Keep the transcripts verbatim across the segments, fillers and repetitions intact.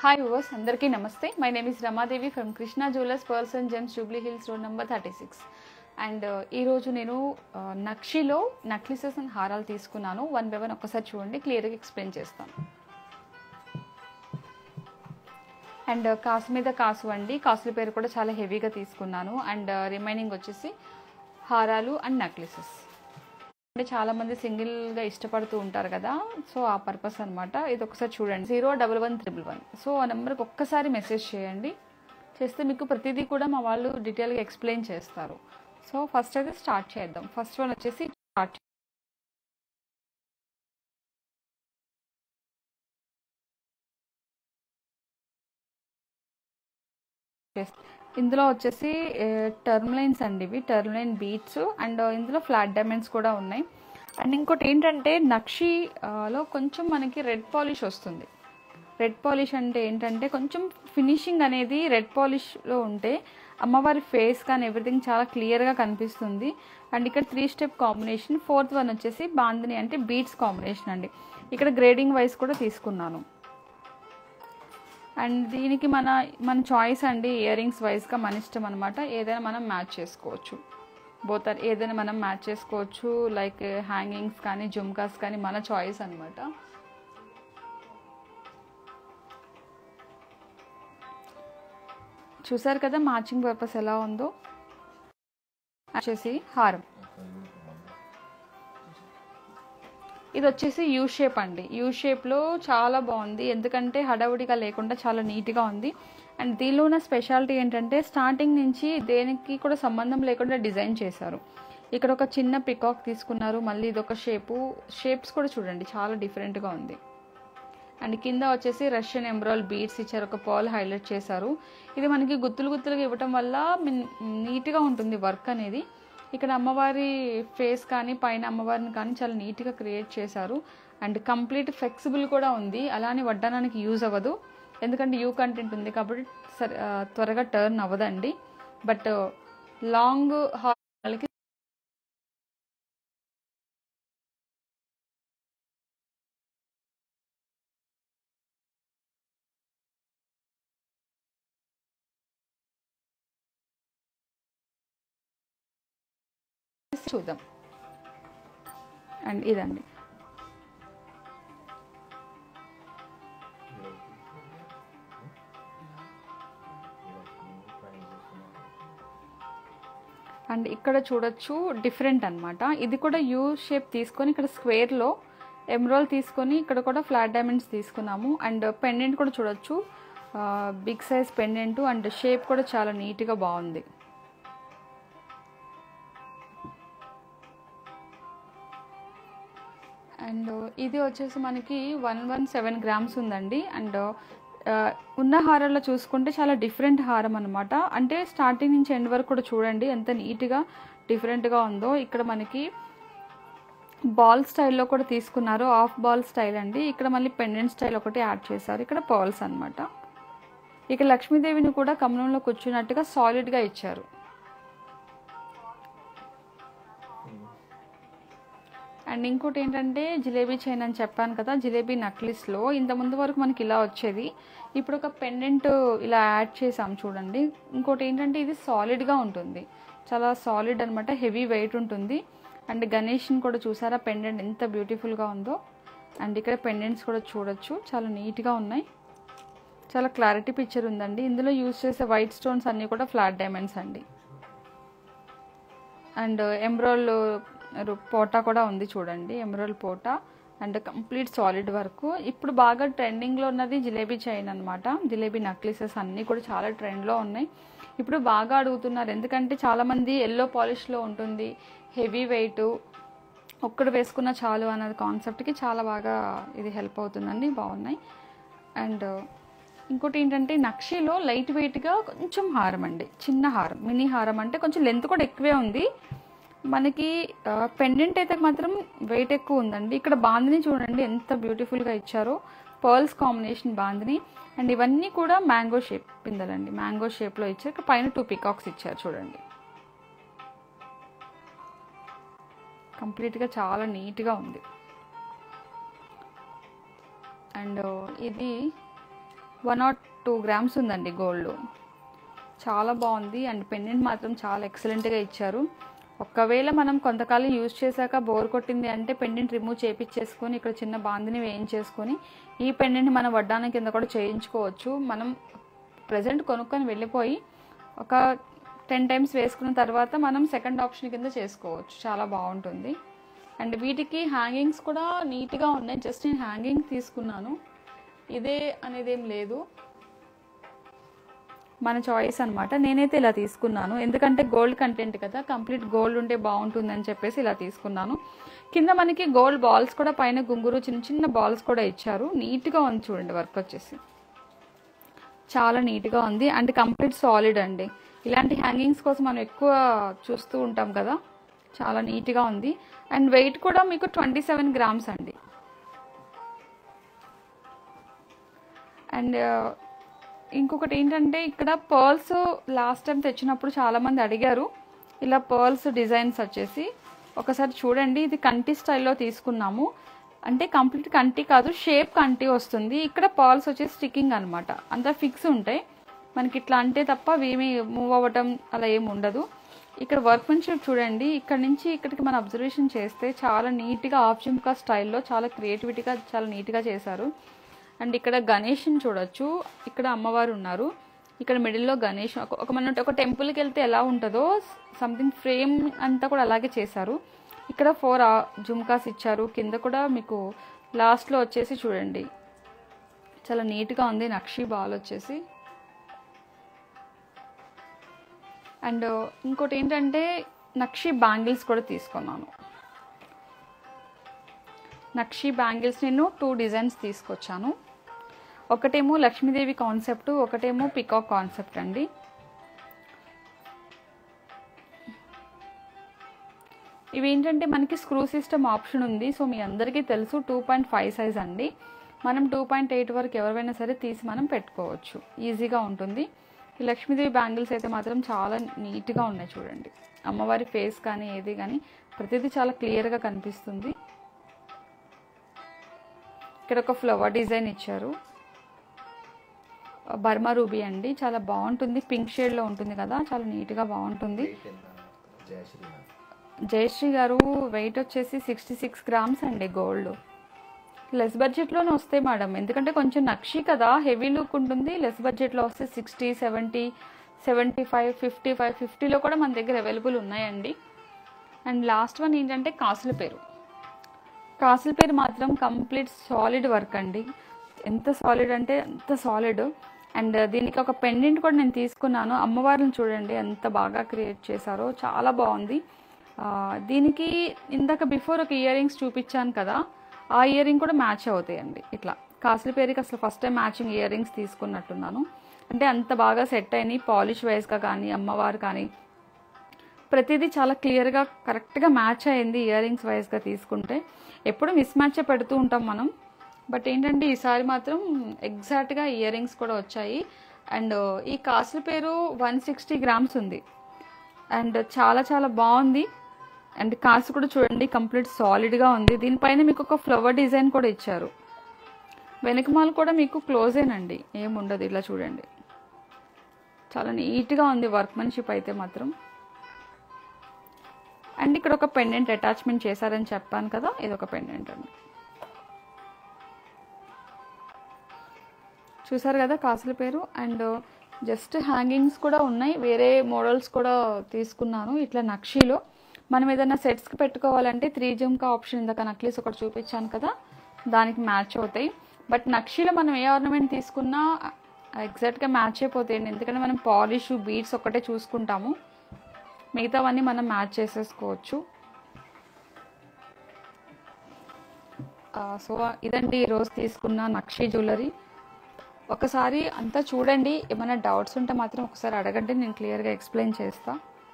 Hi viewers, అందరికీ నమస్తే. My name is Ramadevi from Krishna Jewellers Pearls and Gems, Jubilee Hills Road number thirty-six. And ఈరోజు నేను నక్షిలో necklaces and హారాలు తీసుకున్నాను. One by one ఒక్కసారి చూడండి, క్లియర్గా ఎక్స్ప్లెయిన్ చేస్తాను. అండ్ కాసు మీద కాసు అండి, కాసుల పేరు కూడా చాలా హెవీగా తీసుకున్నాను. అండ్ రిమైనింగ్ వచ్చేసి హారాలు అండ్ నెక్లెసెస్. అంటే చాలామంది సింగిల్గా ఇష్టపడుతూ ఉంటారు కదా, సో ఆ పర్పస్ అనమాట. ఇది ఒకసారి చూడండి, zero double one triple one. So ఆ నెంబర్కి ఒక్కసారి మెసేజ్ చేయండి, చేస్తే మీకు ప్రతిదీ కూడా మా వాళ్ళు డీటెయిల్గా ఎక్స్ప్లెయిన్ చేస్తారు. సో ఫస్ట్ అయితే స్టార్ట్ చేద్దాం. ఫస్ట్ వన్ వచ్చేసి స్టార్ట్ ఇందులో వచ్చేసి టర్మ్ లైన్స్ అండి, ఇవి టర్మ్ లైన్ బీట్స్. అండ్ ఇందులో ఫ్లాట్ డైమండ్స్ కూడా ఉన్నాయి. అండ్ ఇంకోటి ఏంటంటే నక్షిలో కొంచెం మనకి రెడ్ పాలిష్ వస్తుంది. రెడ్ పాలిష్ అంటే ఏంటంటే కొంచెం ఫినిషింగ్ అనేది రెడ్ పాలిష్లో ఉంటే అమ్మవారి ఫేస్ కానీ ఎవ్రీథింగ్ చాలా క్లియర్గా కనిపిస్తుంది. అండ్ ఇక్కడ three step combination. Fourth one వచ్చేసి బాందిని అంటే బీట్స్ కాంబినేషన్ అండి. ఇక్కడ గ్రేడింగ్ వైజ్ కూడా తీసుకున్నాను. అండ్ దీనికి మన మన చాయిస్ అండి, ఇయర్ రింగ్స్ వైజ్గా మన ఇష్టం అనమాట. ఏదైనా మనం మ్యాచ్ చేసుకోవచ్చు, బోత్ ఆర్ ఏదైనా మనం మ్యాచ్ చేసుకోవచ్చు. లైక్ హ్యాంగింగ్స్ కానీ జుమ్కాస్ కానీ మన చాయిస్ అనమాట. చూసారు కదా మ్యాచింగ్ పర్పస్ ఎలా ఉందో. వచ్చేసి హారం, ఇది వచ్చేసి యూ షేప్ అండి. యూ షేప్లో చాలా బాగుంది, ఎందుకంటే హడావుడిగా లేకుండా చాలా నీట్గా ఉంది. అండ్ దీనిలో ఉన్న స్పెషాలిటీ ఏంటంటే స్టార్టింగ్ నుంచి దేనికి కూడా సంబంధం లేకుండా డిజైన్ చేశారు. ఇక్కడ ఒక చిన్న పికాక్ తీసుకున్నారు, మళ్ళీ ఇది ఒక షేపు. షేప్స్ కూడా చూడండి చాలా డిఫరెంట్గా ఉంది. అండ్ కింద వచ్చేసి రష్యన్ ఎంబ్రాయిల్ బీడ్స్ ఇచ్చారు, ఒక పాల్ హైలైట్ చేశారు. ఇది మనకి గుత్తులు గుత్తులుగా ఇవ్వటం వల్ల నీట్గా ఉంటుంది వర్క్ అనేది. ఇక్కడ అమ్మవారి ఫేస్ కానీ పైన అమ్మవారిని కానీ చాలా నీట్గా క్రియేట్ చేశారు. అండ్ కంప్లీట్ ఫ్లెక్సిబుల్ కూడా ఉంది, అలానే వడ్డానానికి యూజ్ అవ్వదు, ఎందుకంటే యూ కంటెంట్ ఉంది కాబట్టి త్వరగా టర్న్ అవ్వదండి. బట్ లాంగ్ హార్కి చూద్దాం. అండ్ ఇదండి అండ్ ఇక్కడ చూడొచ్చు డిఫరెంట్ అనమాట. ఇది కూడా యూ షేప్ తీసుకొని ఇక్కడ స్క్వేర్లో ఎమ్రాల్ తీసుకొని ఇక్కడ కూడా ఫ్లాట్ డైమండ్స్ తీసుకున్నాము. అండ్ పెండెంట్ కూడా చూడొచ్చు, big size pendant. And shape కూడా చాలా నీట్గా బాగుంది. అండ్ ఇది వచ్చేసి మనకి వన్ వన్ సెవెన్ గ్రామ్స్ ఉందండి. అండ్ ఉన్న హారాల్లో చూసుకుంటే చాలా డిఫరెంట్ హారం అనమాట. అంటే స్టార్టింగ్ నుంచి ఎండ్ వరకు కూడా చూడండి ఎంత నీట్గా డిఫరెంట్గా ఉందో. ఇక్కడ మనకి బాల్ స్టైల్లో కూడా తీసుకున్నారు, హాఫ్ బాల్ స్టైల్ అండి. ఇక్కడ మళ్ళీ పెండెంట్ స్టైల్ ఒకటి యాడ్ చేశారు, ఇక్కడ పర్ల్స్ అనమాట. ఇక లక్ష్మీదేవిని కూడా కమలంలో కూర్చున్నట్టుగా సాలిడ్గా ఇచ్చారు. అండ్ ఇంకోటి ఏంటంటే జిలేబీ చైన్ అని చెప్పాను కదా, జిలేబీ నక్లిస్లో ఇంత ముందు వరకు మనకి ఇలా వచ్చేది, ఇప్పుడు ఒక పెండెంట్ ఇలా యాడ్ చేసాం చూడండి. ఇంకోటి ఏంటంటే ఇది సాలిడ్గా ఉంటుంది, చాలా సాలిడ్ అనమాట, హెవీ వెయిట్ ఉంటుంది. అండ్ గణేష్ని కూడా చూసారా పెండెంట్ ఎంత బ్యూటిఫుల్గా ఉందో. అండ్ ఇక్కడ పెండెంట్స్ కూడా చూడొచ్చు, చాలా నీట్గా ఉన్నాయి, చాలా క్లారిటీ పిక్చర్ ఉందండి. ఇందులో యూజ్ చేసే వైట్ స్టోన్స్ అన్నీ కూడా ఫ్లాట్ డైమండ్స్ అండి. అండ్ ఎంబ్రాయిల్ పోటా కూడా ఉంది చూడండి, ఎమరాల్డ్ పోటా. And complete solid work. ఇప్పుడు బాగా ట్రెండింగ్లో ఉన్నది జిలేబీ చైన్ అనమాట. జిలేబీ నక్లెసెస్ అన్నీ కూడా చాలా ట్రెండ్లో ఉన్నాయి, ఇప్పుడు బాగా అడుగుతున్నారు. ఎందుకంటే చాలామంది ఎల్లో పాలిష్లో ఉంటుంది, హెవీ వెయిట్, ఒక్కడు వేసుకున్న చాలు అన్నది కాన్సెప్ట్కి చాలా బాగా ఇది హెల్ప్ అవుతుందండి, బాగున్నాయి. అండ్ ఇంకోటి ఏంటంటే నక్షిలో లైట్ వెయిట్గా కొంచెం హారం అండి, చిన్న హారం, మినీ హారం. అంటే కొంచెం లెంత్ కూడా ఎక్కువే ఉంది మనకి. పెండెంట్ అయితే మాత్రం వెయిట్ ఎక్కువ ఉందండి. ఇక్కడ బాందిని చూడండి ఎంత బ్యూటిఫుల్గా ఇచ్చారో, పర్ల్స్ కాంబినేషన్ బాందిని. అండ్ ఇవన్నీ కూడా మ్యాంగో షేప్ పిందలండి, మ్యాంగో షేప్లో ఇచ్చారు. ఇక్కడ పైన టూ పికాక్స్ ఇచ్చారు చూడండి, కంప్లీట్గా చాలా నీట్గా ఉంది. అండ్ ఇది వన్ నాట్ టూ గ్రామ్స్ ఉందండి గోల్డ్. చాలా బాగుంది. అండ్ పెండెంట్ మాత్రం చాలా ఎక్సలెంట్గా ఇచ్చారు. ఒకవేళ మనం కొంతకాలం యూజ్ చేశాక బోర్ కొట్టింది అంటే పెండెంట్ రిమూవ్ చేయించేసుకొని ఇక్కడ చిన్న బాందిని వేయించేసుకొని ఈ పెండెంట్ మనం వడ్డానం కింద కూడా చేయించుకోవచ్చు. మనం ప్రజెంట్ కొనుక్కొని వెళ్ళిపోయి ఒక టెన్ టైమ్స్ వేసుకున్న తర్వాత మనం సెకండ్ ఆప్షన్ కింద చేసుకోవచ్చు. చాలా బాగుంటుంది. అండ్ వీటికి హ్యాంగింగ్స్ కూడా నీట్గా ఉన్నాయి. జస్ట్ నేను హ్యాంగింగ్ తీసుకున్నాను, ఇదే అనేది ఏం లేదు, మన చాయిస్ అనమాట. నేనైతే ఇలా తీసుకున్నాను ఎందుకంటే గోల్డ్ కంటెంట్ కదా, కంప్లీట్ గోల్డ్ ఉంటే బాగుంటుందని చెప్పేసి ఇలా తీసుకున్నాను. కింద మనకి గోల్డ్ బాల్స్ కూడా, పైన గుంగురు చిన్న చిన్న బాల్స్ కూడా ఇచ్చారు. నీట్గా ఉంది చూడండి, వర్క్ వచ్చేసి చాలా నీట్గా ఉంది. అండ్ కంప్లీట్ సాలిడ్ అండి. ఇలాంటి హ్యాంగింగ్స్ కోసం మనం ఎక్కువ చూస్తూ ఉంటాం కదా, చాలా నీట్గా ఉంది. అండ్ వెయిట్ కూడా మీకు ట్వంటీ సెవెన్ గ్రామ్స్ అండి. అండ్ ఇంకొకటి ఏంటంటే ఇక్కడ పర్ల్స్ లాస్ట్ టైం తెచ్చినప్పుడు చాలామంది అడిగారు. ఇలా పర్ల్స్ డిజైన్స్ వచ్చేసి ఒకసారి చూడండి, ఇది కంటి స్టైల్లో తీసుకున్నాము. అంటే కంప్లీట్ కంటి కాదు, షేప్ కంటి వస్తుంది. ఇక్కడ పర్ల్స్ వచ్చేసి స్టిక్కింగ్ అనమాట, అంతా ఫిక్స్ ఉంటాయి మనకి. ఇట్లా అంటే తప్ప ఏమీ మూవ్ అవ్వటం అలా ఏమి ఉండదు. ఇక్కడ వర్క్మెన్షిప్ చూడండి, ఇక్కడ నుంచి ఇక్కడికి మనం అబ్జర్వేషన్ చేస్తే చాలా నీట్గా హాఫ్ జుమ్కా స్టైల్లో చాలా క్రియేటివిటీగా చాలా నీట్గా చేశారు. అండ్ ఇక్కడ గణేష్ని చూడొచ్చు, ఇక్కడ అమ్మవారు ఉన్నారు, ఇక్కడ మిడిల్లో గణేష్. ఒక మన ఒక టెంపుల్కి వెళ్తే ఎలా ఉంటుందో సంథింగ్ ఫ్రేమ్ అంతా కూడా అలాగే చేశారు. ఇక్కడ ఫోర్ జుమ్కాస్ ఇచ్చారు. కింద కూడా మీకు లాస్ట్లో వచ్చేసి చూడండి చాలా నీట్గా ఉంది నక్షి బాల్ వచ్చేసి. అండ్ ఇంకోటి ఏంటంటే నక్షి బ్యాంగిల్స్ కూడా తీసుకున్నాను. నక్షి బ్యాంగిల్స్ నేను టూ డిజైన్స్ తీసుకొచ్చాను. ఒకటేమో లక్ష్మీదేవి కాన్సెప్ట్, ఒకటేమో పికాక్ కాన్సెప్ట్ అండి. ఇవి ఏంటంటే మనకి స్క్రూ సిస్టమ్ ఆప్షన్ ఉంది. సో మీ అందరికీ తెలుసు టూ పాయింట్ ఫైవ్ సైజ్ అండి. మనం టూ పాయింట్ ఎయిట్ వరకు ఎవరైనా సరే తీసి మనం పెట్టుకోవచ్చు, ఈజీగా ఉంటుంది. ఈ లక్ష్మీదేవి బ్యాంగిల్స్ అయితే మాత్రం చాలా నీట్గా ఉన్నాయి చూడండి. అమ్మవారి ఫేస్ కానీ ఏది కానీ ప్రతిదీ చాలా క్లియర్గా కనిపిస్తుంది. ఇక్కడ ఒక ఫ్లవర్ డిజైన్ ఇచ్చారు, బర్మా రూబీ అండి, చాలా బాగుంటుంది. పింక్ షేడ్లో ఉంటుంది కదా, చాలా నీట్గా బాగుంటుంది. జయశ్రీ గారు వెయిట్ వచ్చేసి సిక్స్టీ సిక్స్ గ్రామ్స్ అండి. గోల్డ్ లెస్ బడ్జెట్లోనే వస్తాయి మేడం, ఎందుకంటే కొంచెం నక్షి కదా, హెవీ లుక్ ఉంటుంది. లెస్ బడ్జెట్లో వస్తే sixty seventy seventy five fifty five ఫిఫ్టీలో కూడా మన దగ్గర అవైలబుల్ ఉన్నాయండి. అండ్ లాస్ట్ వన్ ఏంటంటే కాసుల పేరు. కాసుల పేరు మాత్రం కంప్లీట్ సాలిడ్ వర్క్ అండి, ఎంత సాలిడ్ అంటే అంత సాలిడ్. అండ్ దీనికి ఒక పెండెంట్ కూడా నేను తీసుకున్నాను. అమ్మవారిని చూడండి ఎంత బాగా క్రియేట్ చేశారో, చాలా బాగుంది. దీనికి ఇందాక బిఫోర్ ఒక ఇయర్ రింగ్స్ చూపించాను కదా, ఆ ఇయర్ రింగ్ కూడా మ్యాచ్ అవుతాయండి. ఇట్లా కాసుల పేరుకి అసలు first time matching ear rings తీసుకున్నట్టున్నాను. అంటే అంత బాగా సెట్ అయినాయి, పాలిష్ వైజ్గా కానీ అమ్మవారు కానీ ప్రతిదీ చాలా క్లియర్గా కరెక్ట్గా మ్యాచ్ అయింది ఇయర్ రింగ్స్ వైజ్గా తీసుకుంటే. ఎప్పుడు మిస్ మ్యాచ్ పెడుతూ ఉంటాం మనం, బట్ ఏంటంటే ఈసారి మాత్రం ఎగ్జాక్ట్గా ఇయర్ రింగ్స్ కూడా వచ్చాయి. అండ్ ఈ కాసుల పేరు వన్ సిక్స్టీ గ్రామ్స్ ఉంది అండ్ చాలా చాలా బాగుంది. అండ్ కాసు కూడా చూడండి కంప్లీట్ సాలిడ్గా ఉంది. దీనిపైన మీకు ఒక ఫ్లవర్ డిజైన్ కూడా ఇచ్చారు. వెనకమాల కూడా మీకు క్లోజేనండి, ఏముండదు. ఇలా చూడండి చాలా నీట్గా ఉంది వర్క్మెన్షిప్ అయితే మాత్రం. అండ్ ఇక్కడ ఒక పెండెంట్ అటాచ్మెంట్ చేశారని చెప్పాను కదా, ఇది ఒక పెండెంట్ అండి. చూసారు కదా కాసుల పేరు. అండ్ జస్ట్ హ్యాంగింగ్స్ కూడా ఉన్నాయి, వేరే మోడల్స్ కూడా తీసుకున్నాను. ఇట్లా నక్షీలో మనం ఏదైనా సెట్స్కి పెట్టుకోవాలంటే త్రీ జుమ్కా ఆప్షన్ ఇందాక నక్లీస్ ఒకటి చూపించాను కదా, దానికి మ్యాచ్ అవుతాయి. బట్ నక్షీలో మనం ఏ ఆర్నమెంట్ తీసుకున్నా ఎగ్జాక్ట్గా మ్యాచ్ అయిపోతాయండి, ఎందుకంటే మనం పాలిష్ బీడ్స్ ఒక్కటే చూసుకుంటాము, మిగతావన్నీ మనం మ్యాచ్ చేసేసుకోవచ్చు. సో ఇదండి ఈరోజు తీసుకున్న నక్షి జ్యువెలరీ. ఒకసారి అంతా చూడండి, ఏమైనా డౌట్స్ ఉంటే మాత్రం ఒకసారి అడగండి, నేను క్లియర్గా ఎక్స్ప్లెయిన్ చేస్తా.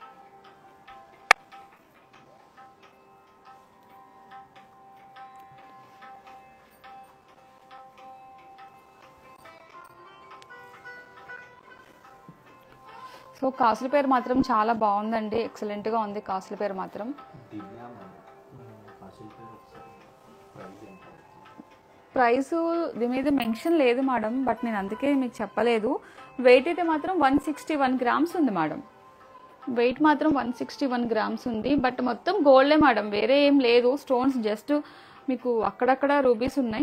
సో కాసుల పేరు మాత్రం చాలా బాగుందండి, ఎక్సలెంట్గా ఉంది కాసుల పేరు మాత్రం. ప్రైస్ దీని మీద మెన్షన్ లేదు మేడం, బట్ నేను అందుకే మీకు చెప్పలేదు. వెయిట్ అయితే మాత్రం వన్ సిక్స్టీ వన్ గ్రామ్స్ ఉంది మేడం. వెయిట్ మాత్రం వన్ సిక్స్టీ వన్ గ్రామ్స్ ఉంది. బట్ మొత్తం గోల్డే మేడం, వేరే ఏం లేదు. స్టోన్స్ జస్ట్ మీకు అక్కడక్కడ రూబీస్ ఉన్నాయి,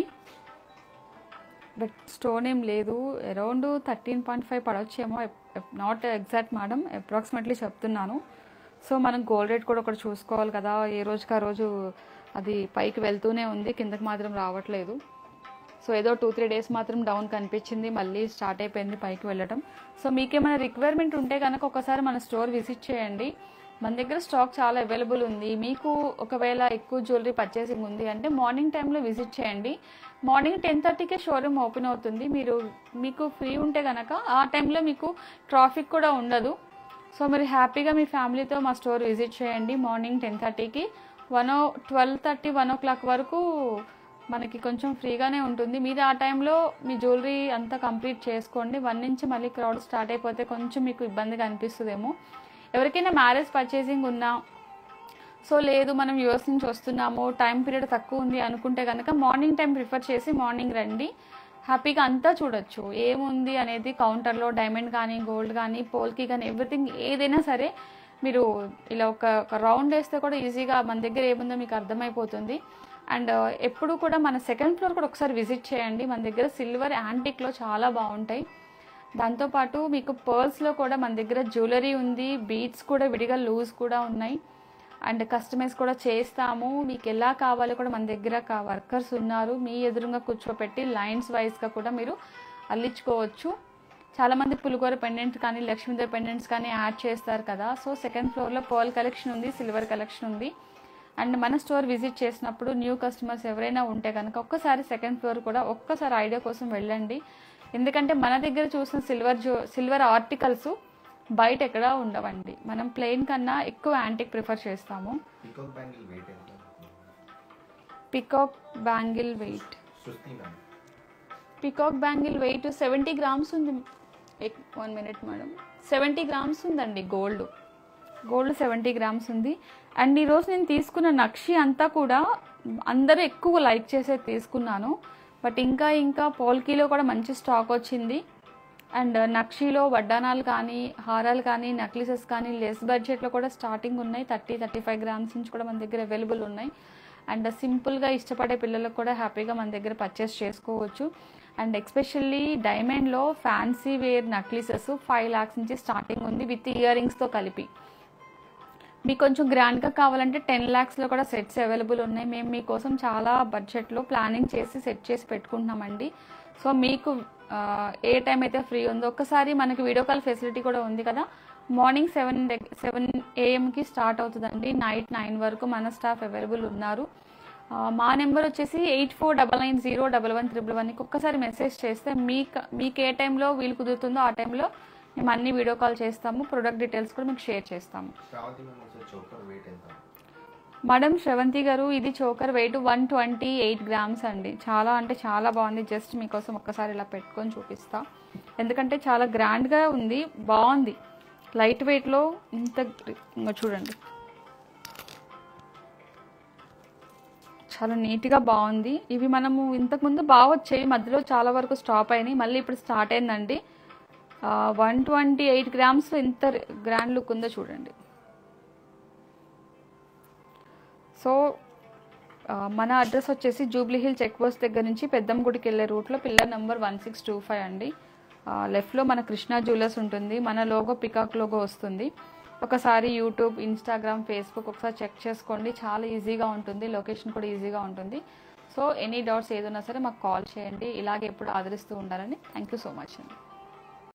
బట్ స్టోన్ ఏం లేదు. అరౌండ్ థర్టీన్ పాయింట్ ఫైవ్ పడవచ్చేమో, నాట్ ఎగ్జాక్ట్ మేడం, అప్రాక్సిమేట్లీ చెప్తున్నాను. సో మనం గోల్డ్ రేట్ కూడా ఒకటి చూసుకోవాలి కదా, ఏ రోజుకి ఆ రోజు అది పైకి వెళ్తూనే ఉంది, కిందకి మాత్రం రావట్లేదు. సో ఏదో టూ త్రీ డేస్ మాత్రం డౌన్ కనిపించింది, మళ్ళీ స్టార్ట్ అయిపోయింది పైకి వెళ్ళడం. సో మీకేమైనా రిక్వైర్మెంట్ ఉంటే కనుక ఒకసారి మన స్టోర్ విజిట్ చేయండి. మన దగ్గర స్టాక్ చాలా అవైలబుల్ ఉంది. మీకు ఒకవేళ ఎక్కువ జ్యువెలరీ పర్చేసింగ్ ఉంది అంటే మార్నింగ్ టైంలో విజిట్ చేయండి. మార్నింగ్ టెన్ థర్టీకే షోరూమ్ ఓపెన్ అవుతుంది. మీరు మీకు ఫ్రీ ఉంటే కనుక ఆ టైంలో మీకు ట్రాఫిక్ కూడా ఉండదు. సో మీరు హ్యాపీగా మీ ఫ్యామిలీతో మా స్టోర్ విజిట్ చేయండి. మార్నింగ్ టెన్ థర్టీకి one or twelve thirty one o'clock వరకు మనకి కొంచెం ఫ్రీగానే ఉంటుంది. మీరు ఆ టైంలో మీ జ్యువెలరీ అంతా కంప్లీట్ చేసుకోండి. వన్ నుంచి మళ్ళీ క్రౌడ్ స్టార్ట్ అయిపోతే కొంచెం మీకు ఇబ్బందిగా అనిపిస్తుందేమో. ఎవరికైనా మ్యారేజ్ పర్చేసింగ్ ఉన్నా, సో లేదు మనం యూఎస్ నుంచి వస్తున్నాము, టైం పీరియడ్ తక్కువ ఉంది అనుకుంటే కనుక మార్నింగ్ టైం ప్రిఫర్ చేసి మార్నింగ్ రండి. హ్యాపీగా అంతా చూడొచ్చు, ఏముంది అనేది కౌంటర్లో. డైమండ్ కానీ, గోల్డ్ కానీ, పోల్కి కానీ, ఎవ్రీథింగ్ ఏదైనా సరే మీరు ఇలా ఒక ఒక రౌండ్ వేస్తే కూడా ఈజీగా మన దగ్గర ఏముందో మీకు అర్థమైపోతుంది. అండ్ ఎప్పుడు కూడా మన సెకండ్ ఫ్లోర్ కూడా ఒకసారి విజిట్ చేయండి. మన దగ్గర సిల్వర్ యాంటిక్లో చాలా బాగుంటాయి. దాంతోపాటు మీకు పర్ల్స్లో కూడా మన దగ్గర జ్యువెలరీ ఉంది, బీడ్స్ కూడా విడిగా లూజ్ కూడా ఉన్నాయి. అండ్ కస్టమైజ్ కూడా చేస్తాము. మీకు ఎలా కావాలో కూడా మన దగ్గర వర్కర్స్ ఉన్నారు, మీ ఎదురుగా కూర్చోపెట్టి లైన్స్ వైజ్గా కూడా మీరు అల్లించుకోవచ్చు. చాలామంది పులిగోర పెండెంట్ కానీ, లక్ష్మీదేవి పెండెంట్స్ కానీ యాడ్ చేస్తారు కదా. సో సెకండ్ ఫ్లోర్లో పర్ల్ కలెక్షన్ ఉంది, సిల్వర్ కలెక్షన్ ఉంది. అండ్ మన స్టోర్ విజిట్ చేసినప్పుడు న్యూ కస్టమర్స్ ఎవరైనా ఉంటే కనుక ఒక్కసారి సెకండ్ ఫ్లోర్ కూడా ఒక్కసారి ఐడియా కోసం వెళ్ళండి. ఎందుకంటే మన దగ్గర చూసిన సిల్వర్ జో సిల్వర్ ఆర్టికల్స్ బయట ఎక్కడా ఉండవండి. మనం ప్లెయిన్ కన్నా ఎక్కువ యాంటిక్ ప్రిఫర్ చేస్తాము. Peacock bangle weight peacock bangle weight seventy grams ఉంది. One minute madam, seventy grams ఉందండి. గోల్డ్ గోల్డ్ సెవెంటీ గ్రామ్స్ ఉంది. అండ్ ఈరోజు నేను తీసుకున్న నక్షి అంతా కూడా అందరూ ఎక్కువ లైక్ చేసేది తీసుకున్నాను. బట్ ఇంకా ఇంకా పోల్కీలో కూడా మంచి స్టాక్ వచ్చింది. అండ్ నక్షిలో వడ్డానాలు కానీ, హారాలు కానీ, నెక్లెసెస్ కానీ లెస్ బడ్జెట్లో కూడా స్టార్టింగ్ ఉన్నాయి. థర్టీ థర్టీ ఫైవ్ గ్రామ్స్ నుంచి కూడా మన దగ్గర అవైలబుల్ ఉన్నాయి. అండ్ సింపుల్గా ఇష్టపడే పిల్లలకు కూడా హ్యాపీగా మన దగ్గర పర్చేస్ చేసుకోవచ్చు. అండ్ ఎస్పెషల్లీ డైమండ్లో fancy wear necklaces five lakhs నుంచి స్టార్టింగ్ ఉంది, విత్ ఇయర్ రింగ్స్తో కలిపి. మీకు కొంచెం గ్రాండ్గా కావాలంటే టెన్ ల్యాక్స్లో కూడా సెట్స్ అవైలబుల్ ఉన్నాయి. మేము మీకోసం చాలా బడ్జెట్లో ప్లానింగ్ చేసి సెట్ చేసి పెట్టుకుంటున్నామండి. సో మీకు ఏ టైం అయితే ఫ్రీ ఉందో ఒక్కసారి, మనకి వీడియో కాల్ ఫెసిలిటీ కూడా ఉంది కదా. మార్నింగ్ సెవెన్ సెవెన్ ఏఎంకి స్టార్ట్ అవుతుందండి, నైట్ నైన్ వరకు మన స్టాఫ్ అవైలబుల్ ఉన్నారు. మా నెంబర్ వచ్చేసి eight four double nine zero double one triple వన్కి ఒక్కసారి మెసేజ్ చేస్తే మీకు మీకు ఏ టైంలో వీలు కుదురుతుందో ఆ టైంలో మేము అన్ని వీడియో కాల్ చేస్తాము. ప్రొడక్ట్ డీటెయిల్స్ కూడా మీకు షేర్ చేస్తాము. మేడం శ్రవంతి గారు, ఇది choker weight one twenty eight grams అండి. చాలా అంటే చాలా బాగుంది. జస్ట్ మీకోసం ఒక్కసారి ఇలా పెట్టుకొని చూపిస్తా, ఎందుకంటే చాలా గ్రాండ్గా ఉంది, బాగుంది. లైట్ వెయిట్లో ఇంత చూడండి, చాలా నీట్గా బాగుంది. ఇవి మనము ఇంతకుముందు బాగా వచ్చాయి, మధ్యలో చాలా వరకు స్టాప్ అయినాయి, మళ్ళీ ఇప్పుడు స్టార్ట్ అయిందండి. వన్ ట్వంటీ ఎయిట్ గ్రామ్స్ ఇంత గ్రాండ్ లుక్ ఉందో చూడండి. సో మన అడ్రస్ వచ్చేసి జూబ్లీ హిల్ చెక్ పోస్ట్ దగ్గర నుంచి పెద్దమ్మ గుడికి వెళ్ళే రూట్లో pillar number one six two five అండి. లెఫ్ట్లో మన కృష్ణా జ్యువెలర్స్ ఉంటుంది, మన లోగో పికాక్ లోగో వస్తుంది. ఒకసారి యూట్యూబ్, ఇన్స్టాగ్రామ్, ఫేస్బుక్ ఒకసారి చెక్ చేసుకోండి, చాలా ఈజీగా ఉంటుంది, లొకేషన్ కూడా ఈజీగా ఉంటుంది. సో ఎనీ డౌట్స్ ఏదైనా సరే మాకు కాల్ చేయండి. ఇలాగే ఎప్పుడు ఆదరిస్తూ ఉండాలని. థ్యాంక్ యూ సో మచ్ అండి.